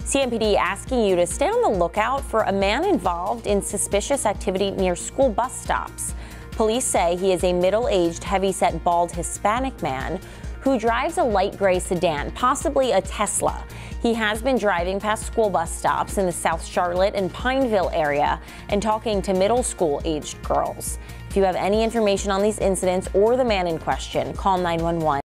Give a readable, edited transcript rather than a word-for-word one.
CMPD asking you to stay on the lookout for a man involved in suspicious activity near school bus stops. Police say he is a middle-aged, heavy-set, bald Hispanic man who drives a light gray sedan, possibly a Tesla. He has been driving past school bus stops in the South Charlotte and Pineville area and talking to middle school-aged girls. If you have any information on these incidents or the man in question, call 911.